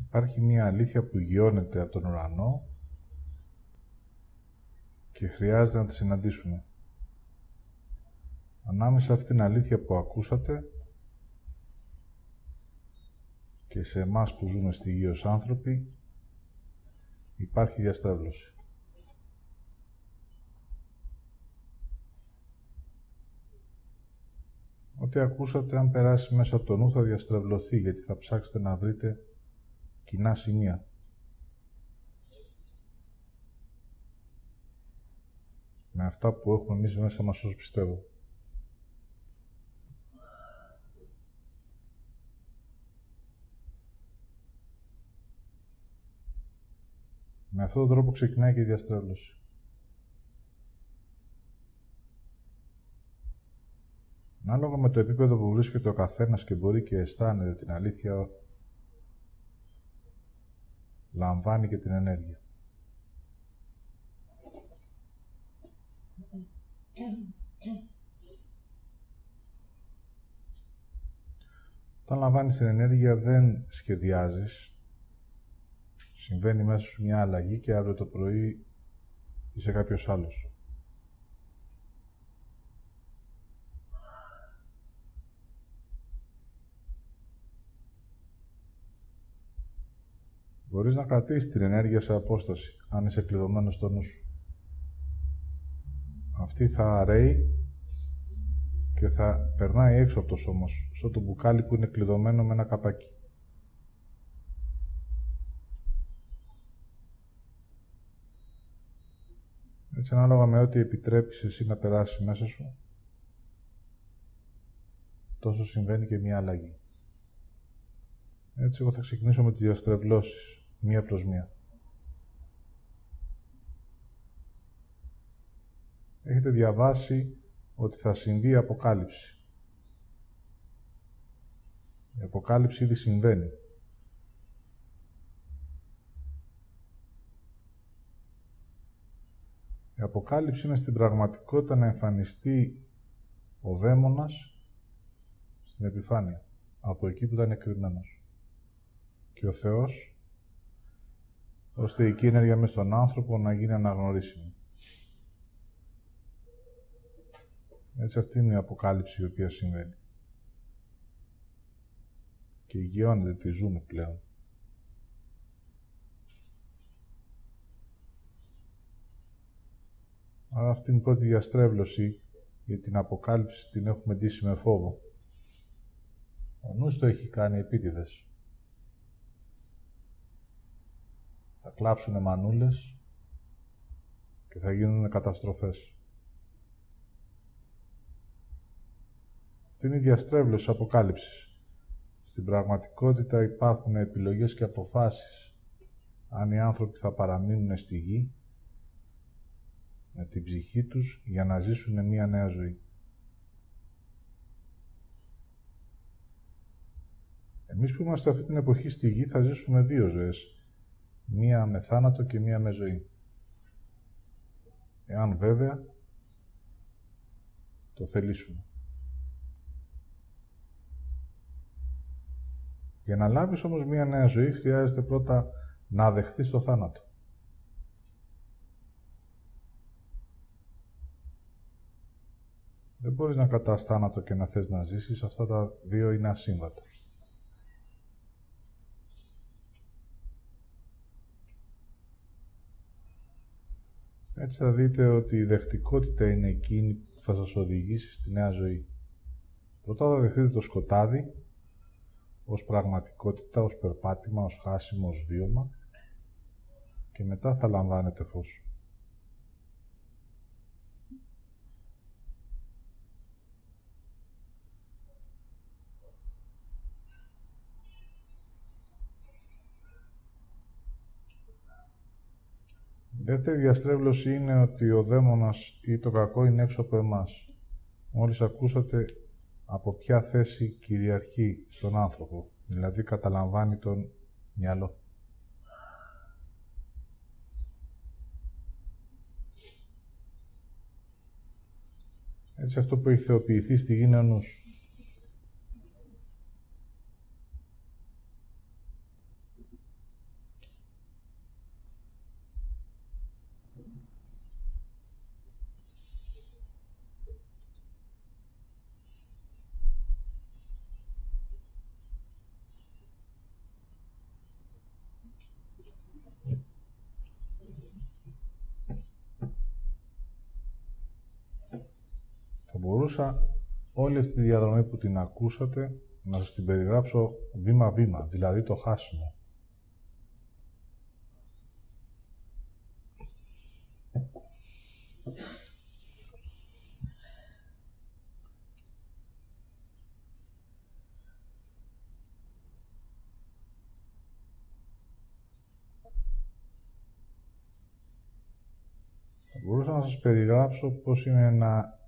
Υπάρχει μία αλήθεια που γιώνεται από τον ουρανό και χρειάζεται να τη συναντήσουμε. Ανάμεσα σε αυτήν την αλήθεια που ακούσατε και σε εμάς που ζούμε στη γη ως άνθρωποι υπάρχει διαστρέβλωση. Ό,τι ακούσατε, αν περάσει μέσα από το νου, θα διαστρεβλωθεί, γιατί θα ψάξετε να βρείτε κοινά σημεία. Με αυτά που έχουμε εμείς μέσα μας ως πιστεύω. Με αυτόν τον τρόπο ξεκινάει και η διαστρέβλωση. Ανάλογα με το επίπεδο που βρίσκεται ο καθένας και μπορεί και αισθάνεται την αλήθεια, λαμβάνει και την ενέργεια. Όταν λαμβάνεις την ενέργεια δεν σχεδιάζεις. Συμβαίνει μέσα σου μια αλλαγή και αύριο το πρωί είσαι κάποιος άλλος. Μπορείς να κρατήσεις την ενέργεια σε απόσταση, αν είσαι κλειδωμένος στο νου σου. Αυτή θα ρέει και θα περνάει έξω από το σώμα σου, σαν το μπουκάλι που είναι κλειδωμένο με ένα καπάκι. Έτσι, ανάλογα με ό,τι επιτρέπεις εσύ να περάσει μέσα σου, τόσο συμβαίνει και μια αλλαγή. Έτσι, εγώ θα ξεκινήσω με τις διαστρεβλώσεις, μία προς μία. Έχετε διαβάσει ότι θα συμβεί η αποκάλυψη. Η αποκάλυψη ήδη συμβαίνει. Η αποκάλυψη είναι στην πραγματικότητα να εμφανιστεί ο δαίμονας στην επιφάνεια, από εκεί που ήταν κρυμμένος. Και ο Θεός, ώστε η ενέργεια μες στον άνθρωπο να γίνει αναγνωρίσιμη. Έτσι, αυτή είναι η αποκάλυψη η οποία συμβαίνει. Και γιώνεται, τη ζούμε πλέον. Άρα αυτή είναι η πρώτη διαστρέβλωση, για την αποκάλυψη την έχουμε ντύσει με φόβο. Ο νους το έχει κάνει επίτηδες. Θα κλάψουνε μανούλες και θα γίνουν καταστροφές. Αυτή είναι η διαστρέβλωση αποκάλυψης. Στην πραγματικότητα υπάρχουν επιλογές και αποφάσεις αν οι άνθρωποι θα παραμείνουν στη γη με την ψυχή τους για να ζήσουν μία νέα ζωή. Εμείς που είμαστε αυτή την εποχή στη γη θα ζήσουμε δύο ζωές. Μία με θάνατο και μία με ζωή. Εάν βέβαια το θελήσουμε. Για να λάβεις όμως μία νέα ζωή χρειάζεται πρώτα να δεχθείς το θάνατο. Δεν μπορείς να κρατάς θάνατο και να θες να ζήσεις, αυτά τα δύο είναι ασύμβατα. Έτσι θα δείτε ότι η δεχτικότητα είναι εκείνη που θα σας οδηγήσει στη νέα ζωή. Πρώτα θα δεχτείτε το σκοτάδι ως πραγματικότητα, ως περπάτημα, ως χάσιμο, ως βίωμα και μετά θα λαμβάνετε φως. Η δεύτερη διαστρέβλωση είναι ότι ο δαίμονας ή το κακό είναι έξω από εμάς. Μόλις ακούσατε από ποια θέση κυριαρχεί στον άνθρωπο, δηλαδή καταλαμβάνει τον μυαλό. Έτσι αυτό που έχει θεοποιηθεί στη γη είναι ο νους. μπορούσα όλη αυτή τη διαδρομή που την ακούσατε να σας την περιγράψω βήμα-βήμα, δηλαδή το χάσιμο. Μπορούσα να σας περιγράψω πώς είναι να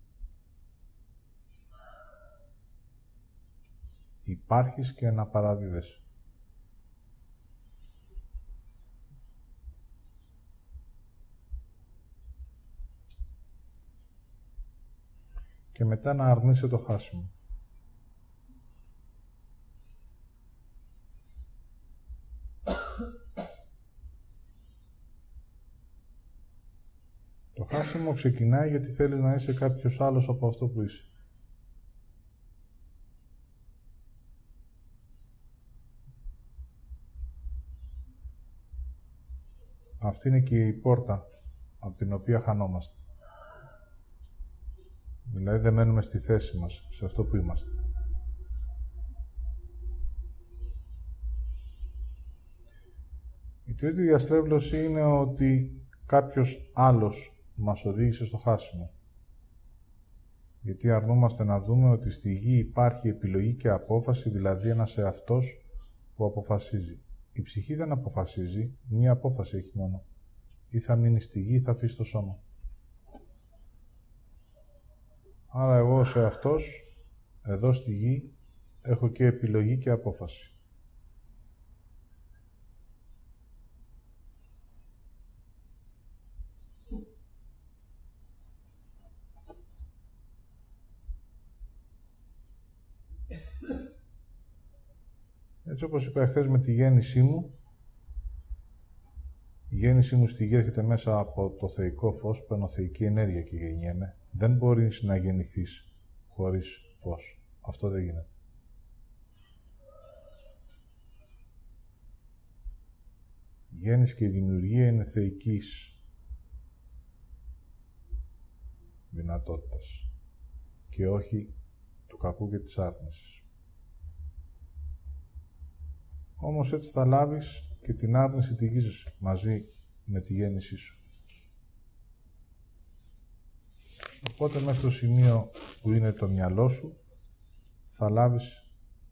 υπάρχεις και να παραδίδεσαι. Και μετά να αρνείσαι το χάσιμο. Το χάσιμο ξεκινάει γιατί θέλεις να είσαι κάποιος άλλος από αυτό που είσαι. Αυτή είναι και η πόρτα από την οποία χανόμαστε. Δηλαδή δεν μένουμε στη θέση μας, σε αυτό που είμαστε. Η τρίτη διαστρέβλωση είναι ότι κάποιος άλλος μας οδήγησε στο χάσιμο. Γιατί αρνούμαστε να δούμε ότι στη γη υπάρχει επιλογή και απόφαση, δηλαδή ένας εαυτός που αποφασίζει. Η ψυχή δεν αποφασίζει, μία απόφαση έχει μόνο. Ή θα μείνει στη γη ή θα αφήσει το σώμα. Άρα εγώ ως εαυτός, εδώ στη γη, έχω και επιλογή και απόφαση. Έτσι όπως είπα εχθές με τη γέννησή μου, η γέννησή μου στη γη έρχεται μέσα από το θεϊκό φως, παίρνω θεϊκή ενέργεια και γεννιέμαι. Δεν μπορείς να γεννηθείς χωρίς φως. Αυτό δεν γίνεται. Η γέννηση και η δημιουργία είναι θεϊκής δυνατότητας και όχι του κακού και της άρνησης. Όμως έτσι θα λάβεις και την άρνηση τη γης μαζί με τη γέννησή σου. Οπότε μέσα στο σημείο που είναι το μυαλό σου θα λάβεις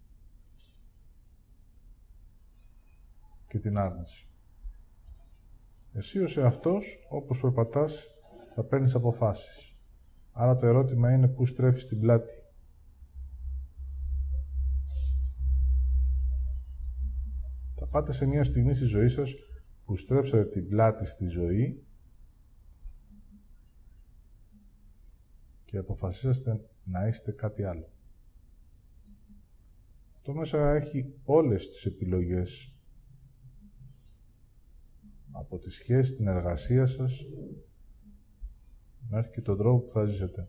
και την άρνηση. Εσύ ως εαυτός, όπως περπατάς, θα παίρνεις αποφάσεις. Άρα το ερώτημα είναι πού στρέφεις την πλάτη. Θα πάτε σε μια στιγμή στη ζωή σας που στρέψατε την πλάτη στη ζωή και αποφασίσατε να είστε κάτι άλλο. Αυτό μέσα έχει όλες τις επιλογές. Από τη σχέση, την εργασία σας, μέχρι και τον τρόπο που θα ζήσετε.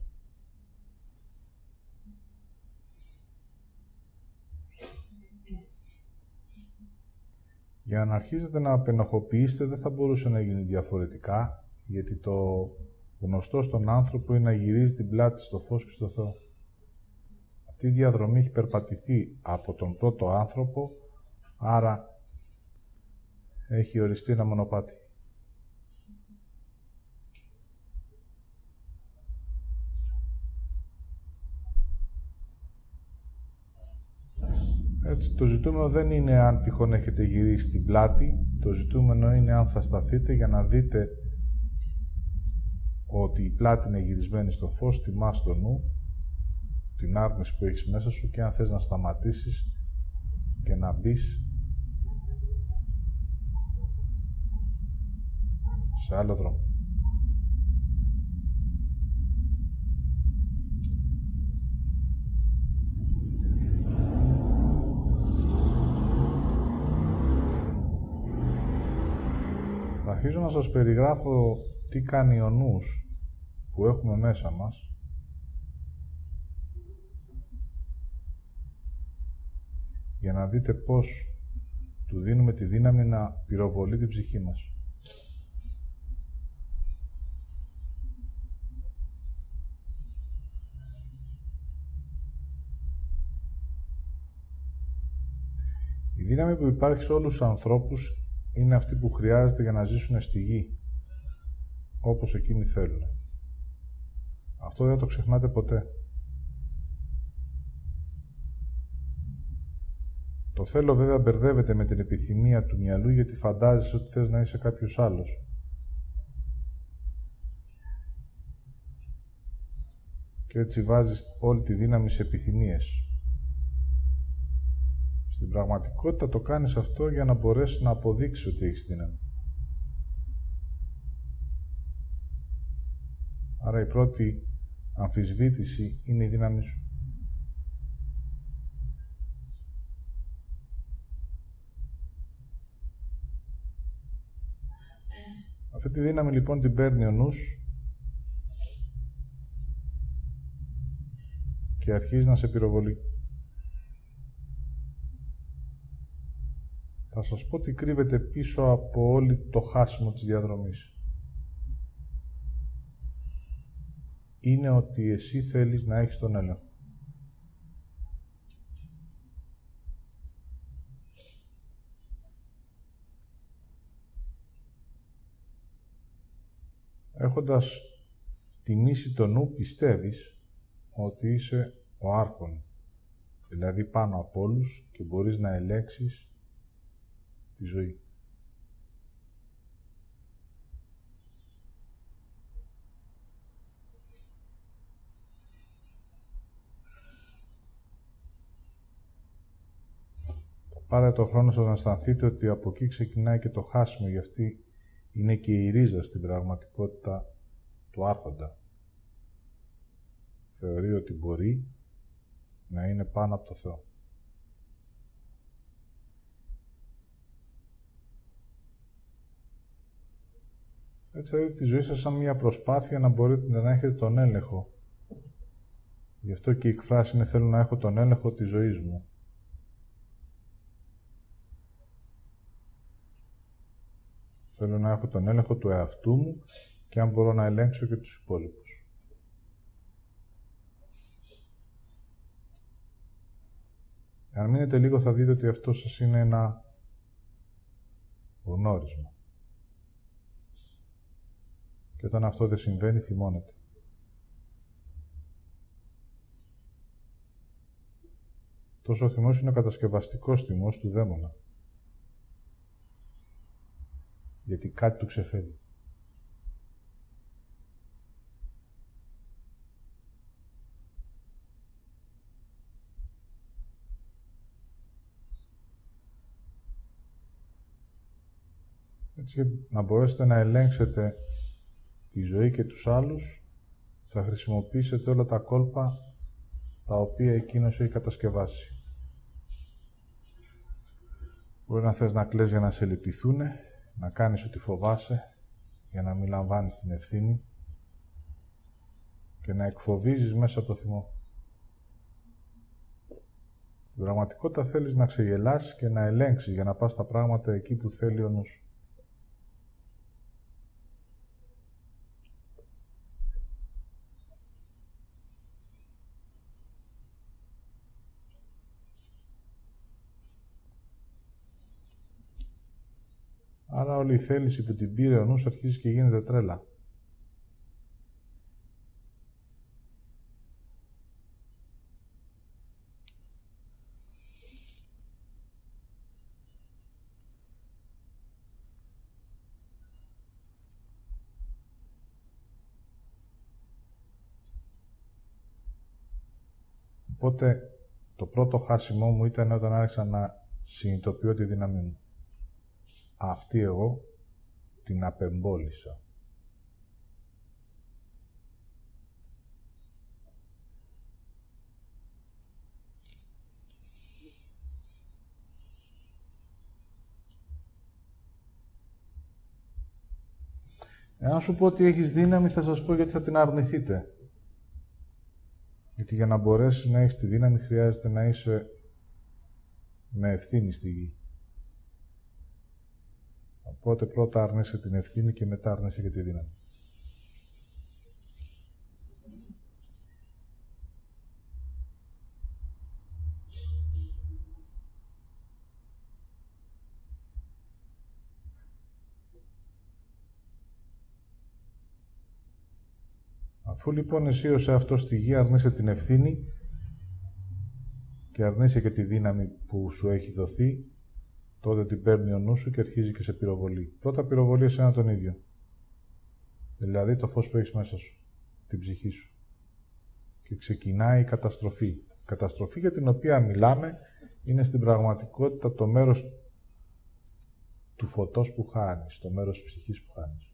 Για να αρχίσετε να απενοχοποιήσετε δεν θα μπορούσε να γίνει διαφορετικά, γιατί το γνωστό στον άνθρωπο είναι να γυρίζει την πλάτη στο φως και στο Θεό. Αυτή η διαδρομή έχει περπατηθεί από τον πρώτο άνθρωπο, άρα έχει οριστεί ένα μονοπάτι. Έτσι, το ζητούμενο δεν είναι αν τυχόν έχετε γυρίσει την πλάτη, το ζητούμενο είναι αν θα σταθείτε για να δείτε ότι η πλάτη είναι γυρισμένη στο φως, τιμάς το νου, την άρνηση που έχεις μέσα σου και αν θες να σταματήσεις και να μπεις σε άλλο δρόμο. Θα αρχίζω να σας περιγράφω τι κάνει ο νους που έχουμε μέσα μας για να δείτε πώς του δίνουμε τη δύναμη να πυροβολεί την ψυχή μας. δύναμη που υπάρχει σε όλους τους ανθρώπους είναι αυτή που χρειάζεται για να ζήσουν στη γη, όπως εκείνοι θέλουν. Αυτό δεν το ξεχνάτε ποτέ. Το θέλω βέβαια μπερδεύεται με την επιθυμία του μυαλού, γιατί φαντάζεσαι ότι θες να είσαι κάποιος άλλος. Και έτσι βάζεις όλη τη δύναμη σε επιθυμίες. Στην πραγματικότητα το κάνεις αυτό για να μπορέσεις να αποδείξεις ότι έχεις δύναμη. Άρα η πρώτη αμφισβήτηση είναι η δύναμη σου. Αυτή τη δύναμη λοιπόν την παίρνει ο νους και αρχίζει να σε πυροβολεί. Θα σας πω τι κρύβεται πίσω από όλη το χάσιμο της διαδρομής. Είναι ότι εσύ θέλεις να έχεις τον έλεγχο. Έχοντας τιμήσει το νου, πιστεύεις ότι είσαι ο άρχον, δηλαδή πάνω από όλους και μπορείς να ελέγξεις τη ζωή. Πάρε το χρόνο σας να αισθανθείτε ότι από εκεί ξεκινάει και το χάσιμο, γι' αυτή είναι και η ρίζα στην πραγματικότητα του άρχοντα. Θεωρεί ότι μπορεί να είναι πάνω από το Θεό. Έτσι θα δείτε τη ζωή σας σαν μια προσπάθεια να μπορείτε να έχετε τον έλεγχο. Γι' αυτό και η εκφράση είναι «θέλω να έχω τον έλεγχο της ζωής μου». Θέλω να έχω τον έλεγχο του εαυτού μου και αν μπορώ να ελέγξω και τους υπόλοιπους. Αν μείνετε λίγο θα δείτε ότι αυτό σας είναι ένα γνώρισμα. Και όταν αυτό δεν συμβαίνει, θυμώνετε. Τόσο ο θυμός είναι ο κατασκευαστικός θυμός του δαίμονα. Γιατί κάτι του ξεφεύγει. Έτσι, για να μπορέσετε να ελέγξετε τη ζωή και τους άλλους, θα χρησιμοποιήσετε όλα τα κόλπα τα οποία εκείνος έχει κατασκευάσει. Μπορεί να θες να κλαις για να σε λυπηθούνε, να κάνεις ό,τι φοβάσαι για να μην λαμβάνεις την ευθύνη και να εκφοβίζεις μέσα από το θυμό. Στην πραγματικότητα θέλεις να ξεγελάσεις και να ελέγξεις για να πας τα πράγματα εκεί που θέλει ο νους. Άρα όλη η θέληση που την πήρε ο νους αρχίζει και γίνεται τρέλα. Οπότε το πρώτο χάσιμό μου ήταν όταν άρχισα να συνειδητοποιώ τη δύναμή μου. Αυτή εγώ την απεμπόλησα. Εάν σου πω ότι έχεις δύναμη, θα σας πω γιατί θα την αρνηθείτε. Γιατί για να μπορέσεις να έχεις τη δύναμη, χρειάζεται να είσαι με ευθύνη στη γη. Οπότε πρώτα αρνείσαι την ευθύνη και μετά αρνείσαι και τη δύναμη. Αφού λοιπόν εσύ ως εαυτός στη γη αρνείσαι την ευθύνη και αρνείσαι και τη δύναμη που σου έχει δοθεί, τότε την παίρνει ο νους σου και αρχίζει και σε πυροβολεί. Πρώτα πυροβολεί εσένα τον ίδιο. Δηλαδή το φως που έχεις μέσα σου, την ψυχή σου. Και ξεκινάει η καταστροφή. Η καταστροφή για την οποία μιλάμε είναι στην πραγματικότητα το μέρος του φωτός που χάνεις, το μέρος της ψυχής που χάνεις.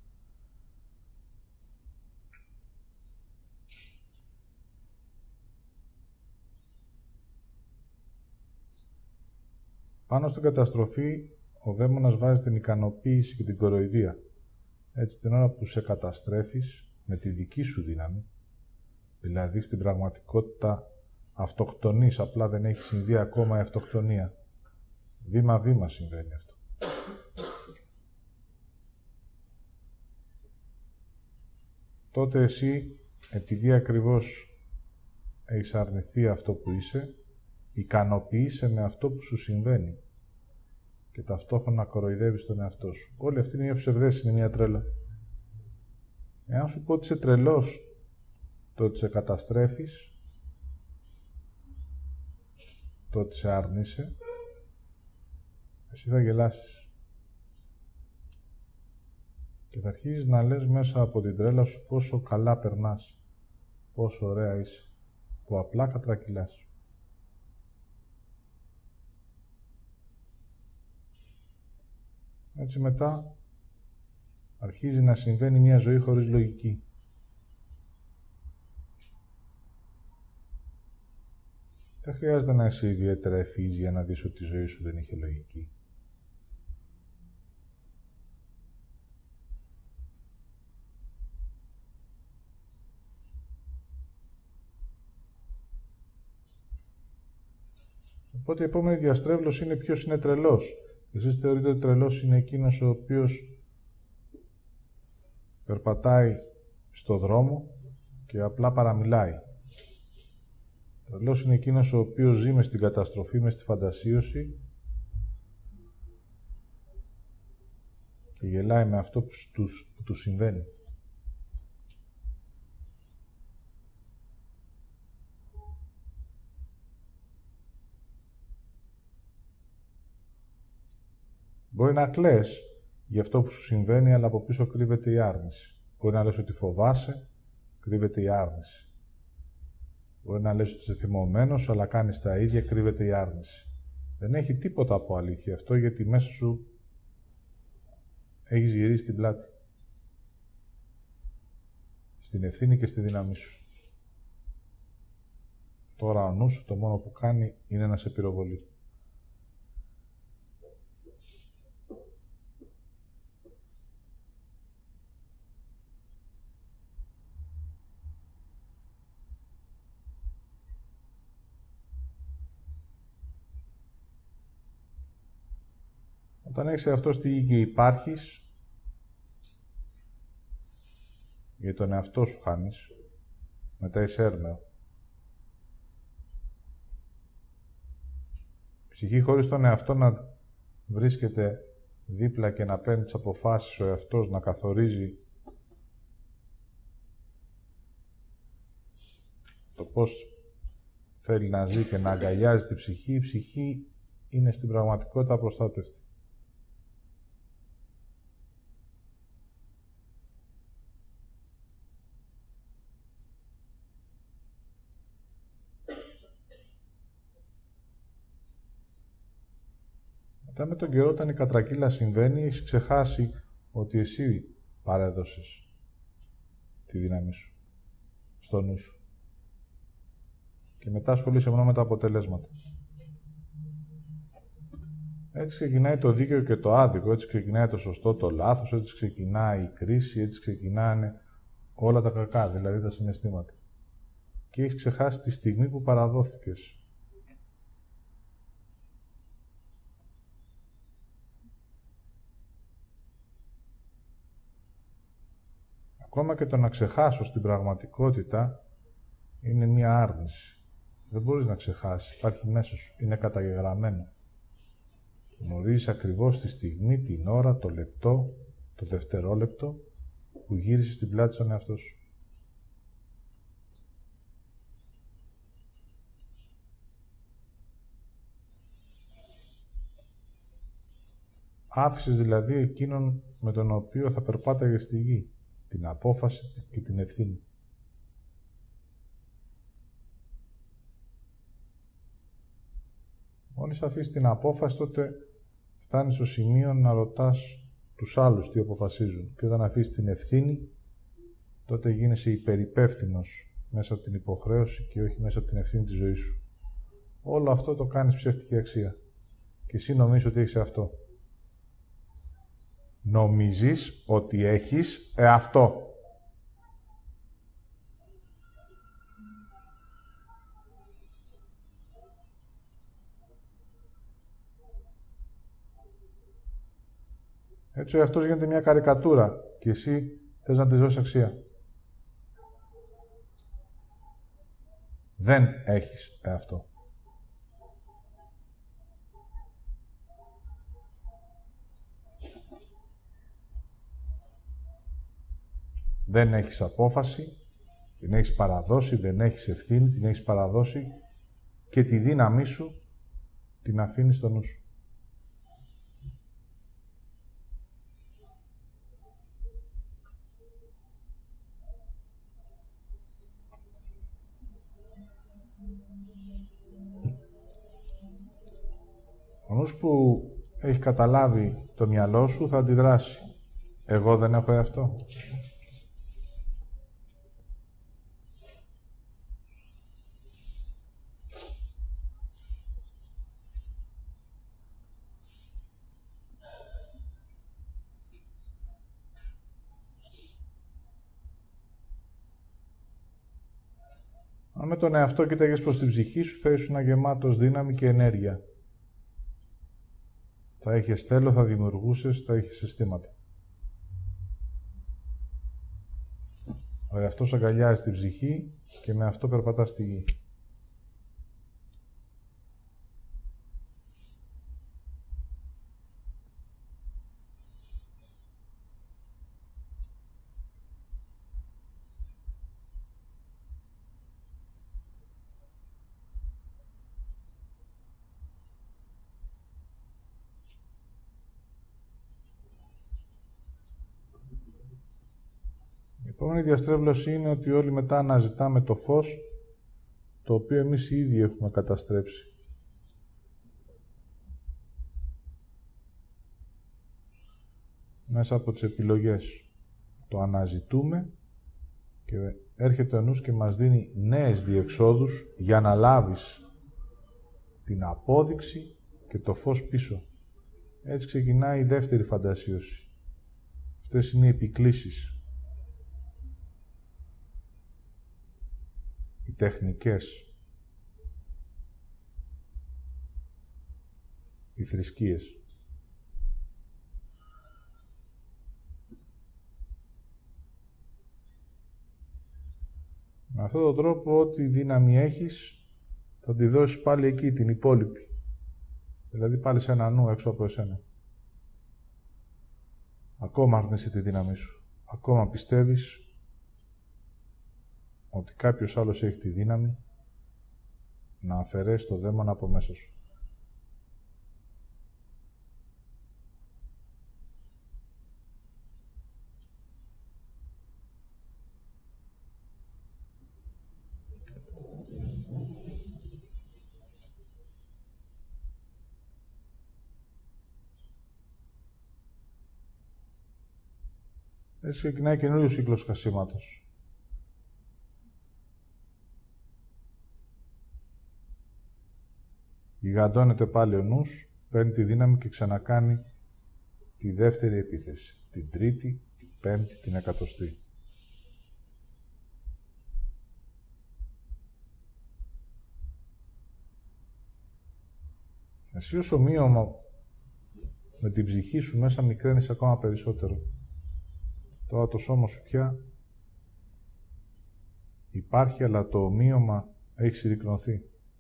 Πάνω στην καταστροφή, ο δαίμονας βάζει την ικανοποίηση και την κοροϊδία. Έτσι, την ώρα που σε καταστρέφεις με τη δική σου δύναμη, δηλαδή στην πραγματικότητα αυτοκτονείς, απλά δεν έχει συμβεί ακόμα η αυτοκτονία. Βήμα-βήμα συμβαίνει αυτό. Τότε εσύ, επειδή ακριβώς έχεις αρνηθεί αυτό που είσαι, ικανοποιείσαι με αυτό που σου συμβαίνει και ταυτόχρονα κοροϊδεύεις τον εαυτό σου. Όλη αυτή είναι μια ψευδέστηση, είναι μια τρέλα. Εάν σου πω ότι είσαι τρελός, το ότι σε καταστρέφεις, το ότι σε άρνησε, εσύ θα γελάσεις. Και θα αρχίσεις να λες μέσα από την τρέλα σου πόσο καλά περνάς, πόσο ωραία είσαι, που απλά κατρακυλάς. Έτσι μετά αρχίζει να συμβαίνει μια ζωή χωρίς λογική. Δεν χρειάζεται να είσαι ιδιαίτερα ευφυής για να δεις ότι η ζωή σου δεν είχε λογική. Οπότε η επόμενη διαστρέβλωση είναι ποιος είναι τρελός. Εσείς θεωρείτε ότι τρελός είναι εκείνος ο οποίος περπατάει στο δρόμο και απλά παραμιλάει. Τρελός είναι εκείνος ο οποίος ζει μες στην καταστροφή, μες στη φαντασίωση και γελάει με αυτό που του συμβαίνει. Μπορεί να κλαις για αυτό που σου συμβαίνει, αλλά από πίσω κρύβεται η άρνηση. Μπορεί να λες ότι φοβάσαι, κρύβεται η άρνηση. Μπορεί να λες ότι είσαι θυμωμένος, αλλά κάνεις τα ίδια, κρύβεται η άρνηση. Δεν έχει τίποτα από αλήθεια αυτό, γιατί μέσα σου έχεις γυρίσει την πλάτη. Στην ευθύνη και στη δύναμή σου. Τώρα ο νους σου το μόνο που κάνει είναι να σε πυροβολεί. Όταν έχεις εαυτό στη γη και υπάρχεις, για τον εαυτό σου χάνεις, μετά είσαι έρμεο. Ψυχή χωρίς τον εαυτό να βρίσκεται δίπλα και να παίρνει τις αποφάσεις, ο εαυτός να καθορίζει το πώς θέλει να ζει και να αγκαλιάζει τη ψυχή, η ψυχή είναι στην πραγματικότητα απροστάτευτη. Μετά με τον καιρό, όταν η κατρακύλα συμβαίνει, έχεις ξεχάσει ότι εσύ παρέδωσες τη δύναμη σου στο νου σου. Και μετά ασχολείσαι μόνο με τα αποτελέσματα. Έτσι ξεκινάει το δίκαιο και το άδικο, έτσι ξεκινάει το σωστό, το λάθος, έτσι ξεκινάει η κρίση, έτσι ξεκινάνε όλα τα κακά, δηλαδή τα συναισθήματα. Και έχεις ξεχάσει τη στιγμή που παραδόθηκες. Ακόμα και το να ξεχάσω στην πραγματικότητα είναι μία άρνηση. Δεν μπορείς να ξεχάσεις, υπάρχει μέσα σου, είναι καταγεγραμμένο. Γνωρίζεις ακριβώς τη στιγμή, την ώρα, το λεπτό, το δευτερόλεπτο που γύρισες την πλάτη στον εαυτό σου. Άφησες δηλαδή εκείνον με τον οποίο θα περπάταγες στη γη, την απόφαση και την ευθύνη. Μόλις αφήσεις την απόφαση, τότε φτάνεις στο σημείο να ρωτάς τους άλλους τι αποφασίζουν. Και όταν αφήσεις την ευθύνη, τότε γίνεσαι υπερυπεύθυνος μέσα από την υποχρέωση και όχι μέσα από την ευθύνη της ζωής σου. Όλο αυτό το κάνεις ψεύτικη αξία. Και εσύ νομίζεις ότι έχεις αυτό. Νομίζεις ότι έχεις αυτό. Έτσι ο εαυτός γίνεται μια καρικατούρα και εσύ θες να της δώσεις αξία. Δεν έχεις εαυτό. Δεν έχεις απόφαση, την έχεις παραδώσει, δεν έχεις ευθύνη, την έχεις παραδώσει και τη δύναμή σου την αφήνεις στο νου σου. Ο νους που έχει καταλάβει το μυαλό σου θα αντιδράσει. Εγώ δεν έχω εαυτό. Αν με τον εαυτό κοίταγες προς την ψυχή σου, θα ήσουν γεμάτος δύναμη και ενέργεια. Θα έχεις θέλω, θα δημιουργούσες, θα έχεις συστήματα. Ο εαυτός αγκαλιάζει την ψυχή και με αυτό περπατά στη γη. Η επόμενη διαστρέβλωση είναι ότι όλοι μετά αναζητάμε το φως, το οποίο εμείς οι ίδιοι έχουμε καταστρέψει. Μέσα από τις επιλογές. Το αναζητούμε και έρχεται ο νους και μας δίνει νέες διεξόδους για να λάβεις την απόδειξη και το φως πίσω. Έτσι ξεκινάει η δεύτερη φαντασίωση. Αυτές είναι οι επικλήσεις. Οι τεχνικές. Οι θρησκείες. Με αυτόν τον τρόπο, ό,τι δύναμη έχεις, θα τη δώσεις πάλι εκεί, την υπόλοιπη. Δηλαδή πάλι σε ένα νου έξω από εσένα. Ακόμα αρνείσαι τη δύναμή σου. Ακόμα πιστεύεις ότι κάποιος άλλος έχει τη δύναμη να αφαιρέσει το δαίμονα από μέσα σου. Έτσι ξεκινάει καινούριος κύκλος χασίματος. Γιγαντώνεται πάλι ο νους, παίρνει τη δύναμη και ξανακάνει τη δεύτερη επίθεση. Την τρίτη, την πέμπτη, την εκατοστή. Εσύ ως ομοίωμα με την ψυχή σου μέσα μικραίνεις ακόμα περισσότερο. Τώρα το σώμα σου πια υπάρχει, αλλά το ομοίωμα έχει συρρικνωθεί.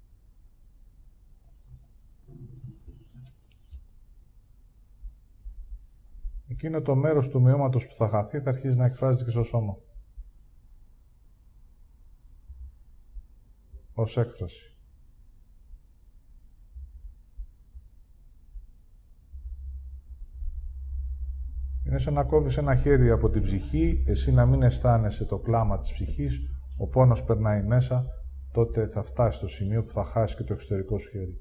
Εκείνο το μέρος του ομοιώματος που θα χαθεί θα αρχίσει να εκφράζεται και στο σώμα. Ως έκφραση. Είναι σαν να κόβεις ένα χέρι από την ψυχή, εσύ να μην αισθάνεσαι το κλάμα της ψυχής, ο πόνος περνάει μέσα, τότε θα φτάσει στο σημείο που θα χάσει και το εξωτερικό σου χέρι.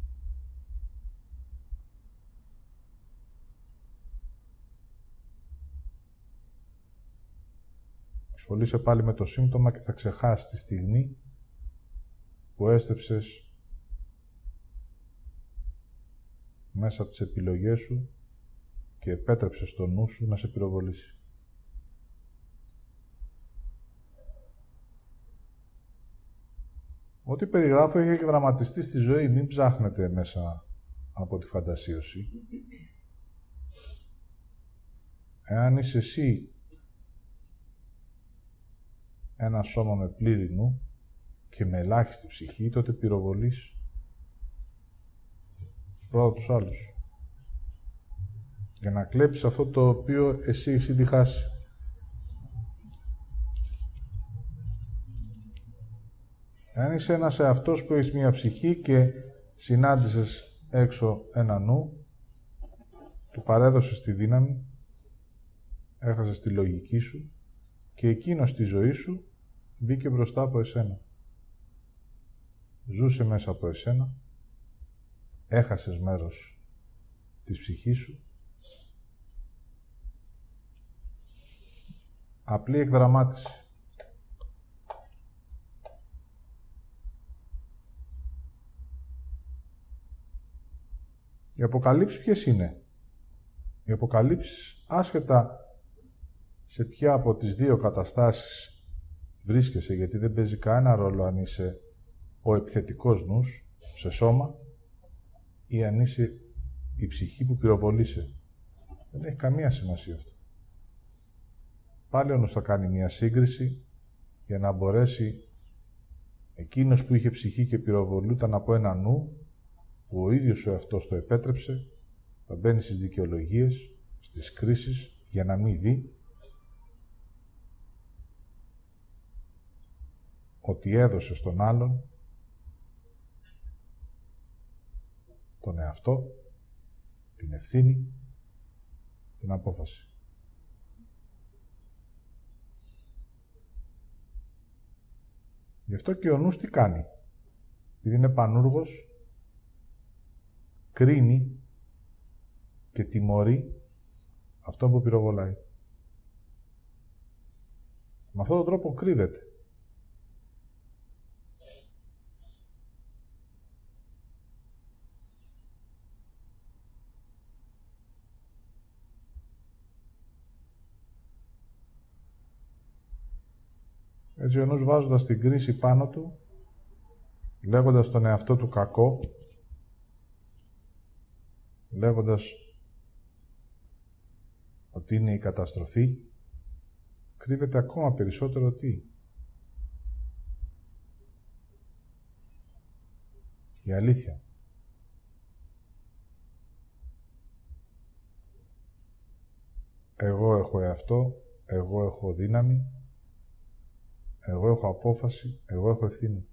Ασχολείσαι πάλι με το σύμπτωμα και θα ξεχάσεις τη στιγμή που έστρεψες μέσα από τις επιλογές σου και επέτρεψες στο νου σου να σε πυροβολήσει. Ό,τι περιγράφω έχει δραματιστεί στη ζωή, μην ψάχνετε μέσα από τη φαντασίωση. Εάν είσαι εσύ ένα σώμα με πλήρη νου και με ελάχιστη ψυχή, τότε πυροβολείς πρώτα τους άλλους. Για να κλέψεις αυτό το οποίο εσύ έχεις ήδη χάσει. Αν είσαι ένας εαυτός που έχεις μία ψυχή και συνάντησες έξω ένα νου, του παρέδωσες τη δύναμη, έχασες τη λογική σου και εκείνος στη ζωή σου μπήκε μπροστά από εσένα. Ζούσε μέσα από εσένα, έχασες μέρος της ψυχής σου. Απλή εκδραμάτιση. Οι αποκαλύψεις ποιες είναι? Οι αποκαλύψεις, άσχετα σε ποια από τις δύο καταστάσεις βρίσκεσαι, γιατί δεν παίζει κανένα ρόλο αν είσαι ο επιθετικός νους σε σώμα ή αν είσαι η ψυχή που πυροβολείσαι. Δεν έχει καμία σημασία αυτό. Πάλι ο νους θα κάνει μια σύγκριση για να μπορέσει εκείνος που είχε ψυχή και πυροβολούταν από ένα νου που ο ίδιος ο εαυτός το επέτρεψε, θα μπαίνει στις δικαιολογίες, στις κρίσεις, για να μην δει ότι έδωσε στον άλλον τον εαυτό, την ευθύνη, την απόφαση. Γι' αυτό και ο νους τι κάνει? Επειδή είναι πανούργος, κρίνει και τιμωρεί αυτό που πυροβολάει. Με αυτόν τον τρόπο κρύβεται. Έτσι ο νους βάζοντας την κρίση πάνω του, λέγοντας τον εαυτό του κακό, λέγοντας ότι είναι η καταστροφή, κρύβεται ακόμα περισσότερο τι? Η αλήθεια. Εγώ έχω εαυτό, εγώ έχω δύναμη, εγώ έχω απόφαση, εγώ έχω ευθύνη.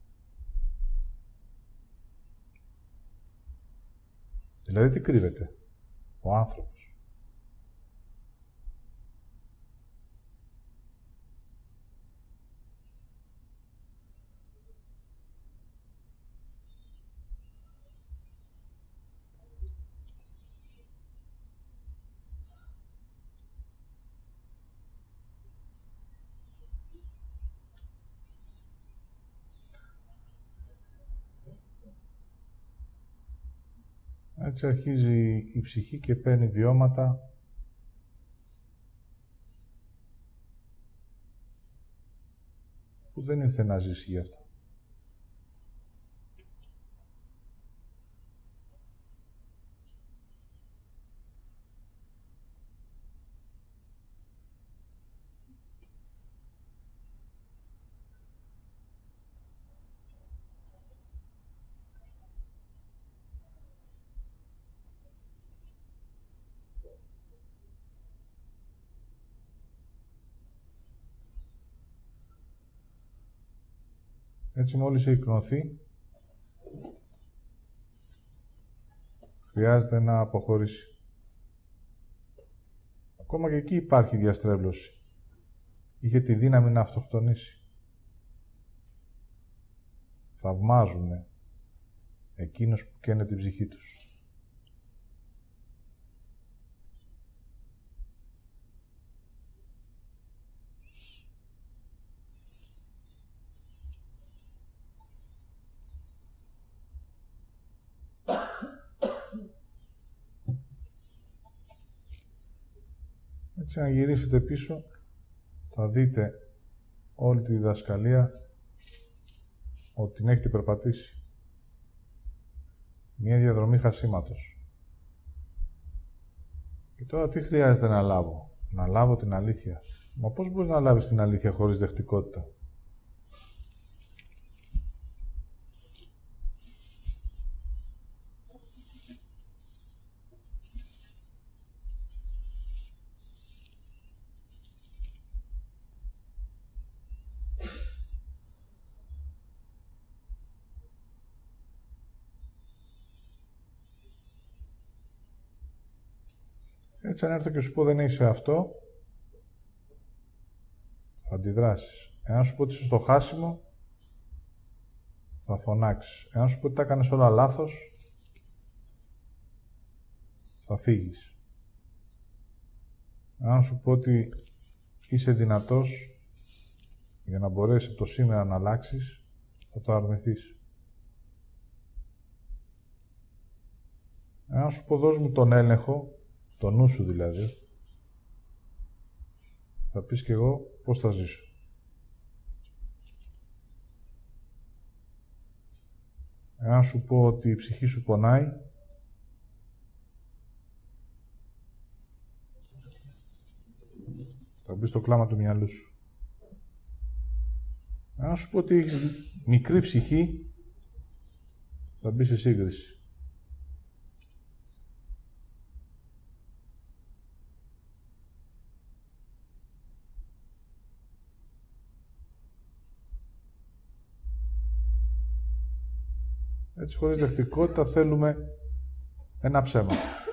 Δηλαδή τι κρύβεται? Ο άνθρωπος. Έτσι αρχίζει η ψυχή και παίρνει βιώματα που δεν ήρθε να ζήσει γι' αυτά. Έτσι μόλις εκνωθεί, χρειάζεται να αποχωρήσει. Ακόμα και εκεί υπάρχει διαστρέβλωση. Είχε τη δύναμη να αυτοκτονήσει. Θαυμάζουμε εκείνους που καίνε την ψυχή τους. Έτσι, αν γυρίσετε πίσω, θα δείτε όλη τη διδασκαλία ότι την έχετε περπατήσει. Μία διαδρομή χασίματος. Και τώρα τι χρειάζεται να λάβω? Να λάβω την αλήθεια. Μα πώς μπορείς να λάβεις την αλήθεια χωρίς δεκτικότητα? Έτσι, αν έρθω και σου πω δεν είσαι αυτό, θα αντιδράσεις. Εάν σου πω ότι είσαι στο χάσιμο, θα φωνάξεις. Εάν σου πω ότι τα έκανες όλα λάθος, θα φύγεις. Εάν σου πω ότι είσαι δυνατός για να μπορέσεις από το σήμερα να αλλάξεις, θα το αρνηθείς. Εάν σου πω δώσ' μου τον έλεγχο, το νου σου δηλαδή, θα πεις κι εγώ πώς θα ζήσω. Εάν σου πω ότι η ψυχή σου πονάει, θα μπεις στο κλάμα του μυαλού σου. Εάν σου πω ότι έχεις μικρή ψυχή, θα μπεις σε σύγκριση. Έτσι, χωρίς δεκτικότητα θέλουμε ένα ψέμα.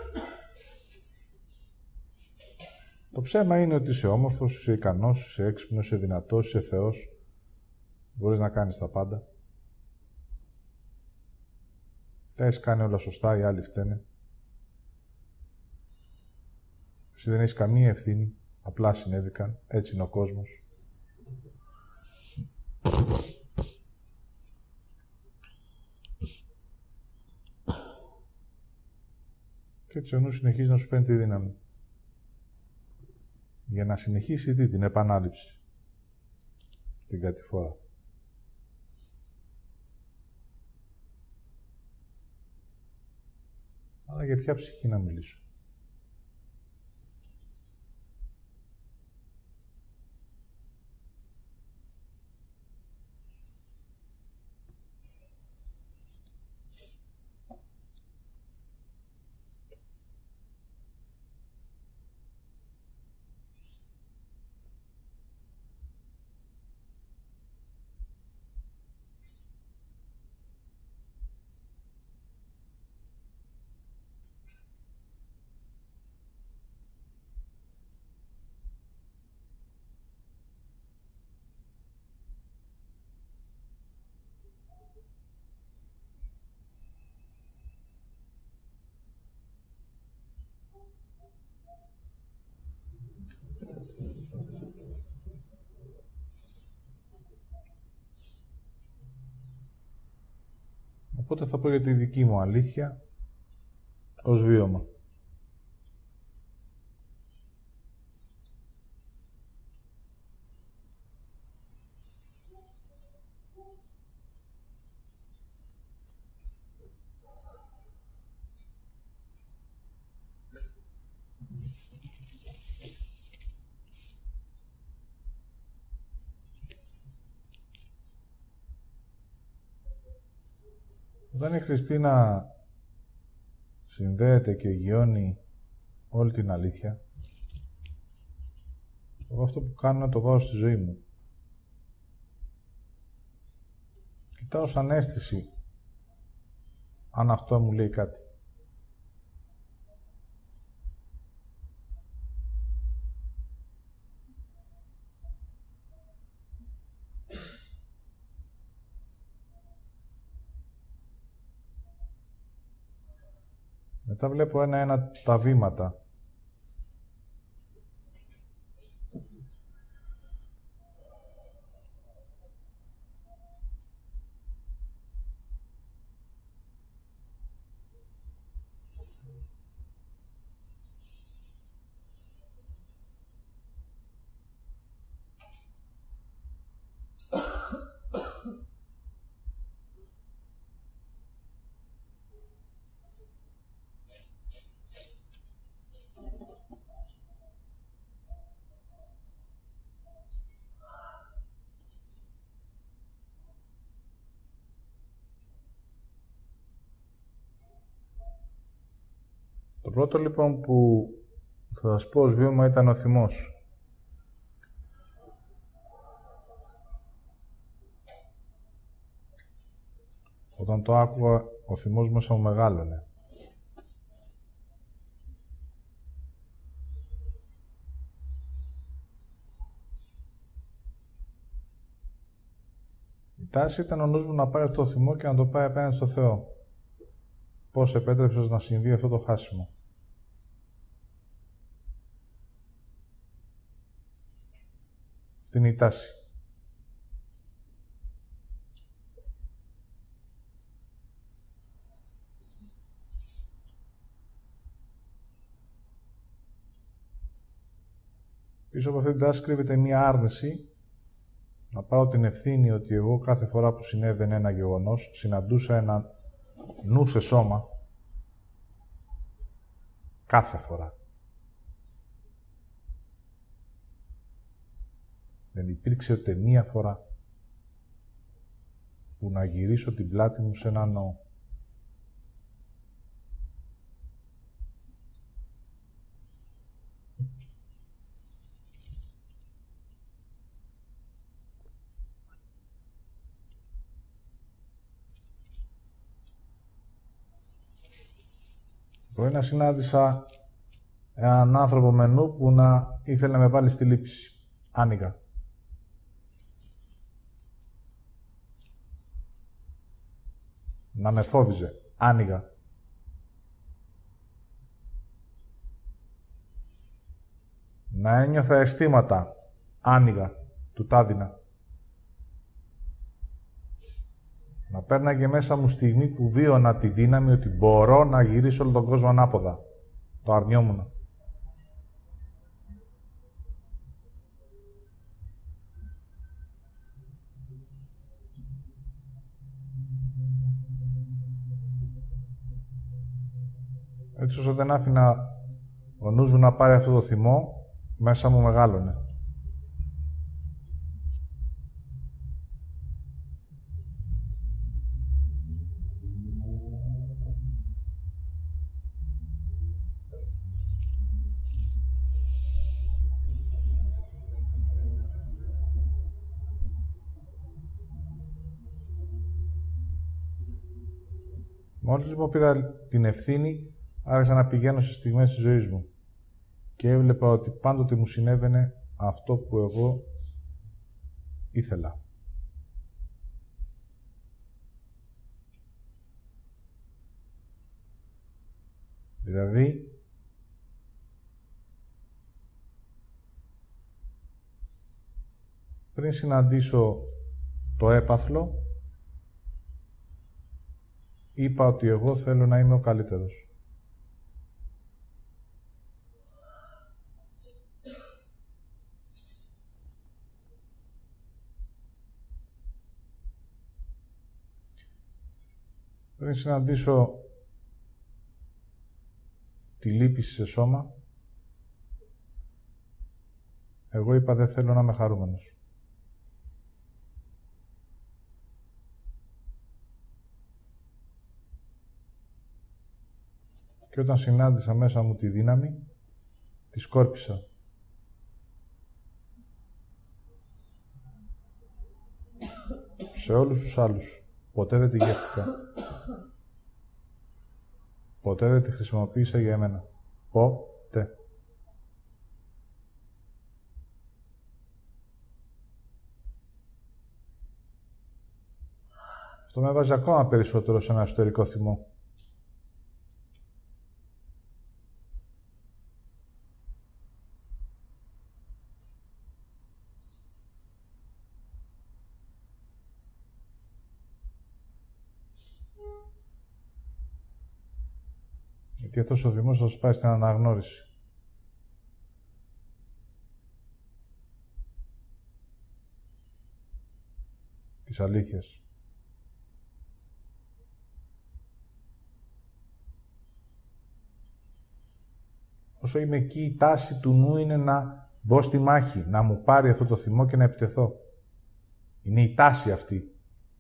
Το ψέμα είναι ότι είσαι όμορφος, είσαι ικανός, είσαι έξυπνος, είσαι δυνατός, είσαι Θεός. Μπορείς να κάνεις τα πάντα. Τα έχεις κάνει όλα σωστά, οι άλλοι φταίνε. Εσύ δεν έχεις καμία ευθύνη, απλά συνέβηκαν. Έτσι είναι ο κόσμος. Και έτσι ο νους συνεχίζει να σου παίρνει τη δύναμη. Για να συνεχίσει την επανάληψη. Την κατηφόρα. Αλλά για ποια ψυχή να μιλήσω? Οπότε θα πω για τη δική μου αλήθεια ως βίωμα. Όταν η Χριστίνα συνδέεται και γιώνει όλη την αλήθεια, εγώ αυτό που κάνω να το βάζω στη ζωή μου. Κοιτάω σαν αίσθηση αν αυτό μου λέει κάτι. Μετά βλέπω ένα-ένα τα βήματα. Το πρώτο λοιπόν που θα σας πω ως βίωμα ήταν ο θυμός. Όταν το άκουγα, ο θυμός μέσα μου μεγάλωνε. Η τάση ήταν ο νους μου να πάρει αυτό το θυμό και να το πάει απέναντι στο Θεό. Πώς επέτρεψες να συμβεί αυτό το χάσιμο. Αυτή είναι η τάση. Πίσω από αυτή την τάση κρύβεται μία άρνηση να πάρω την ευθύνη ότι εγώ κάθε φορά που συνέβαινε ένα γεγονός, συναντούσα ένα νου σε σώμα, κάθε φορά. Δεν υπήρξε ούτε μία φορά που να γυρίσω την πλάτη μου σε ένα νου. Μπορεί να συνάντησα έναν άνθρωπο με νου που να ήθελε να με βάλει στη λήψη. Άνοιγα. Να με φόβιζε. Άνοιγα. Να ένιωθα αισθήματα. Άνοιγα. Του τάδινα. Να πέρναγε μέσα μου στιγμή που βίωνα τη δύναμη ότι μπορώ να γυρίσω όλο τον κόσμο ανάποδα. Το αρνιόμουν. Έτσι όσο δεν άφηνα ο νους μου να πάρει αυτό το θυμό, μέσα μου μεγάλωνε. Μόλις λοιπόν πήρα την ευθύνη, άρχισα να πηγαίνω στις στιγμές της ζωής μου και έβλεπα ότι πάντοτε μου συνέβαινε αυτό που εγώ ήθελα. Δηλαδή, πριν συναντήσω το έπαθλο, είπα ότι εγώ θέλω να είμαι ο καλύτερος. Πριν συναντήσω τη λύπηση σε σώμα, εγώ είπα δεν θέλω να είμαι χαρούμενος. Και όταν συνάντησα μέσα μου τη δύναμη, τη σκόρπισα. Σε όλους τους άλλους. Ποτέ δεν τη γεύτηκα. Ποτέ δεν τη χρησιμοποίησα για εμένα. Ποτέ. Αυτό με έβαζε ακόμα περισσότερο σε ένα εσωτερικό θυμό. Γιατί αυτός ο θυμός θα σας πάει στην αναγνώριση. Της αλήθειας. Όσο είμαι εκεί, η τάση του νου είναι να μπω στη μάχη, να μου πάρει αυτό το θυμό και να επιτεθώ. Είναι η τάση αυτή.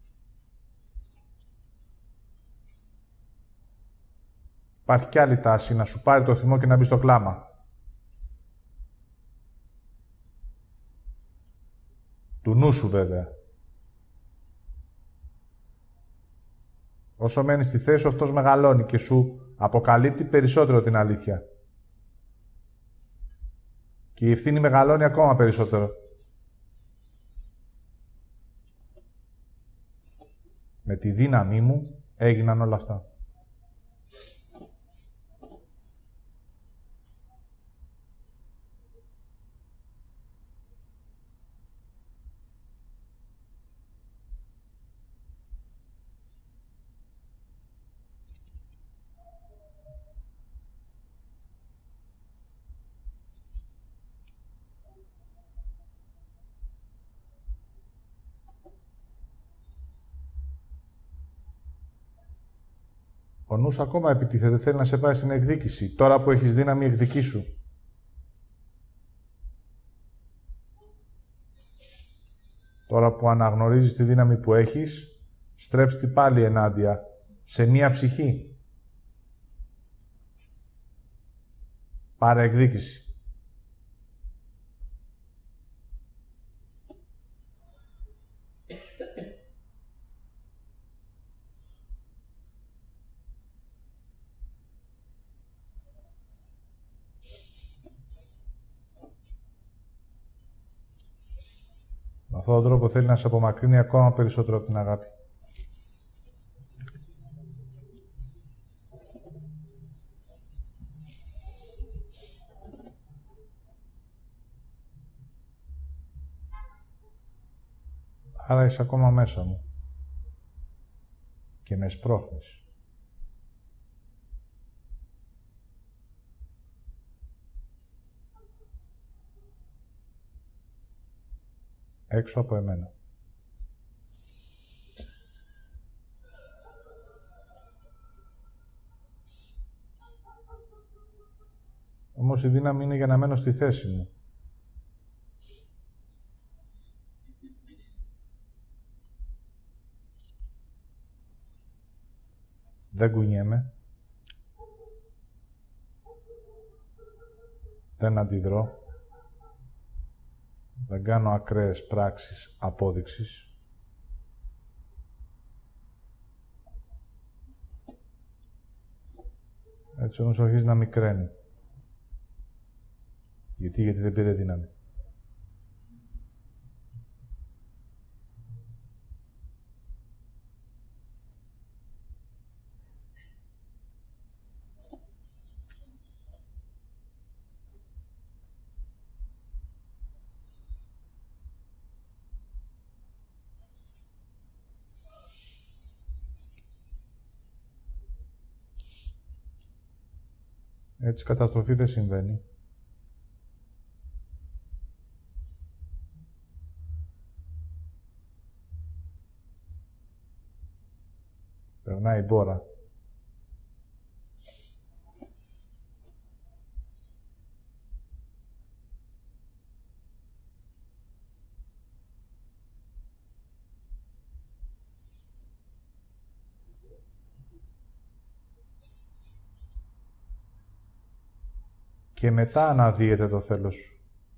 Υπάρχει κι άλλη τάση, να σου πάρει το θυμό και να μπει στο κλάμα. Του νου σου βέβαια. Όσο μένεις στη θέση σου, αυτός μεγαλώνει και σου αποκαλύπτει περισσότερο την αλήθεια. Και η ευθύνη μεγαλώνει ακόμα περισσότερο. Με τη δύναμή μου έγιναν όλα αυτά. Ο νους ακόμα επιτίθεται, θέλει να σε πάει στην εκδίκηση. Τώρα που έχεις δύναμη, εκδικήσου. Τώρα που αναγνωρίζεις τη δύναμη που έχεις, στρέψ' τη πάλι ενάντια, σε μία ψυχή. Πάρε εκδίκηση. Με αυτόν τον τρόπο θέλει να σε απομακρύνει ακόμα περισσότερο από την αγάπη. Άρα είσαι ακόμα μέσα μου. Και με σπρώχνεις. Έξω από εμένα. Όμως η δύναμη είναι για να μένω στη θέση μου. Δεν κουνιέμαι. Δεν αντιδρώ. Δεν κάνω ακραίες πράξεις απόδειξης. Έτσι όμως αρχίζει να μικραίνει. Γιατί δεν πήρε δύναμη. Έτσι καταστροφή δεν συμβαίνει. Περνάει η μπόρα. Και μετά αναδύεται το θέλος σου.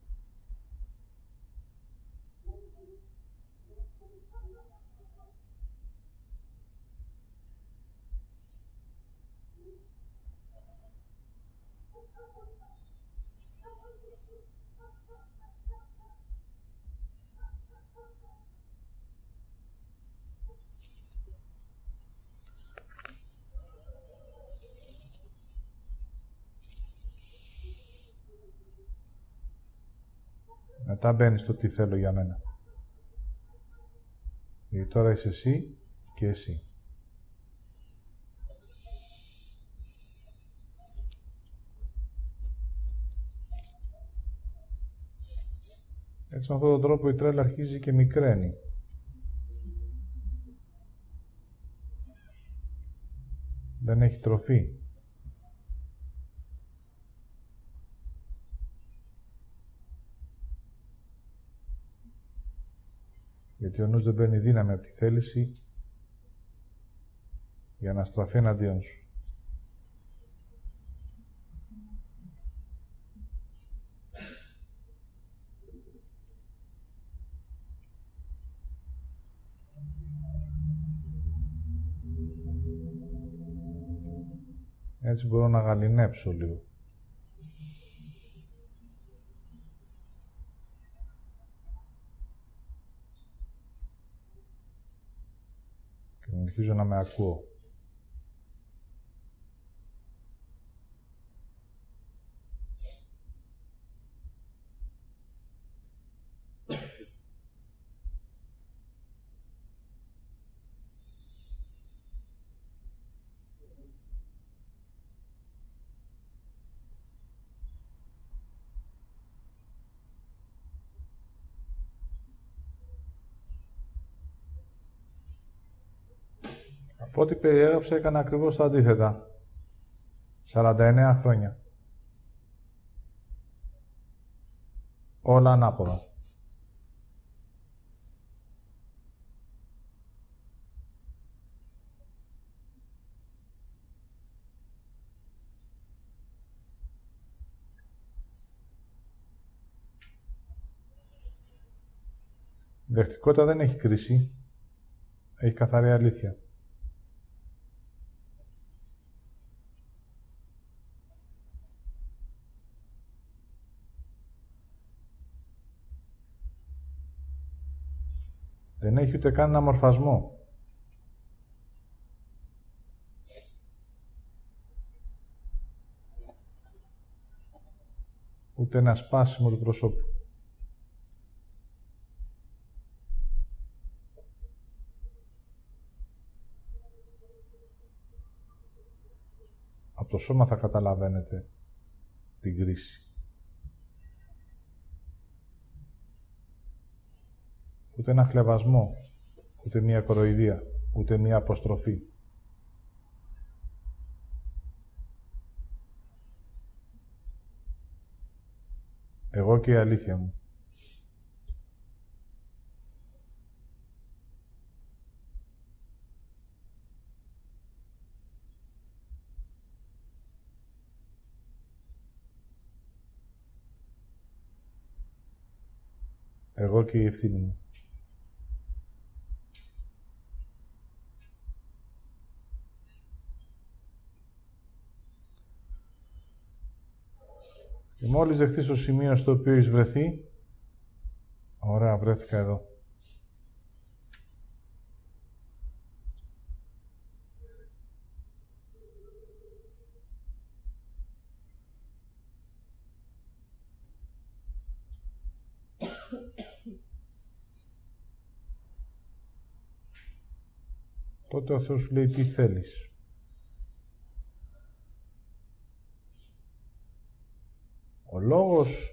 Μετά μπαίνεις στο τι θέλω για μένα. Γιατί τώρα είσαι εσύ και εσύ. Έτσι με αυτόν τον τρόπο η τρέλα αρχίζει και μικραίνει. Δεν έχει τροφή. Γιατί ο νους δεν παίρνει δύναμη από τη θέληση για να στραφεί εναντίον σου. Έτσι μπορώ να γαληνέψω λίγο. Και αρχίζω να με ακούω. Από ό,τι περιέγραψα έκανα ακριβώς τα αντίθετα. 49 χρόνια. Όλα ανάποδα. Η δεκτικότητα δεν έχει κρίση. Έχει καθαρή αλήθεια. Δεν έχει ούτε καν ένα μορφασμό. Ούτε ένα σπάσιμο του προσώπου. Από το σώμα θα καταλαβαίνετε την κρίση. Ούτε ένα χλευασμό, ούτε μία κοροϊδία, ούτε μία αποστροφή. Εγώ και η αλήθεια μου. Εγώ και η ευθύνη μου. Και μόλις δεχτείς το σημείο στο οποίο έχεις βρεθεί, ωραία, βρέθηκα εδώ. Τότε ο Θεός σου λέει τι θέλεις. Ο λόγος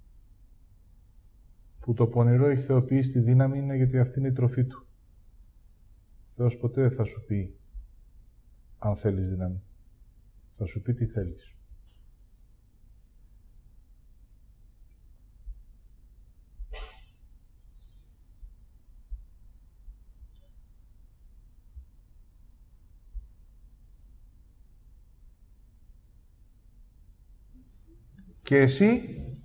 που το πονηρό έχει θεοποιήσει τη δύναμη είναι γιατί αυτή είναι η τροφή του. Ο Θεός ποτέ δεν θα σου πει αν θέλεις δύναμη. Θα σου πει τι θέλεις. Και εσύ